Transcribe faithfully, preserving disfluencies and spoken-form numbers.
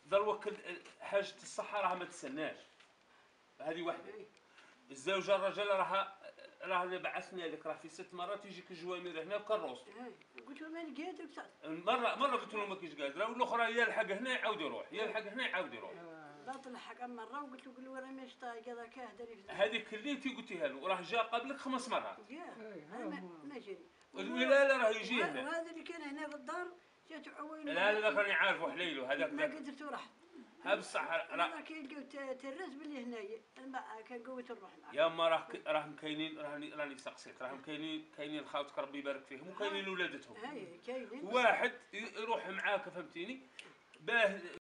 دروك حاجة الصحة راها ما تستناش، هذه واحدة. الزوجة الرجل راه راه اللي بعثنا لك راه في ست مرات يجيك الجوامير هنا وكالروس. قلت له ماني قادر بصح. مرة مرة قلت له ما كاينش قادرة، والأخرى يلحق هنا يعاود يروح، يلحق هنا يعاود يروح. ضغط الحق مرة وقلت له قول له راه ماشي طايق هذاك اهدري في هذيك اللي انت قلتيها له راه جا قبلك خمس مرات. ياه انا ما جاني. لا لا راه يجي هنا. وهذا اللي كان هنا في الدار جات عوين. لا لا راني عارفه حليلو هذاك. ما قدرت نروح. ها بصح راه كيلقاو ترز باللي هنايا كان قوت نروح معاه. يا اما راه راهم كاينين راني راني سقسيت راهم كاينين كاينين خاوتك ربي يبارك فيهم وكاينين ولادتهم. اي كاينين واحد يروح معاك فهمتيني باه